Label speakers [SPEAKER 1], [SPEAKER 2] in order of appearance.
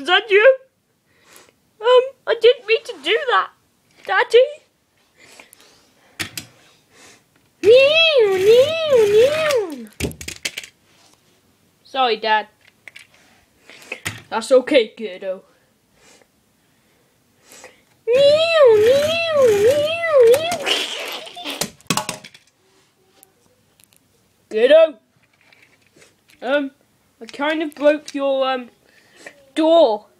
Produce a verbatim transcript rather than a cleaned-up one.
[SPEAKER 1] Was that you? Um, I didn't mean to do that, Daddy. Sorry, Dad. That's okay, kiddo. Kiddo. Um, I kind of broke your um door.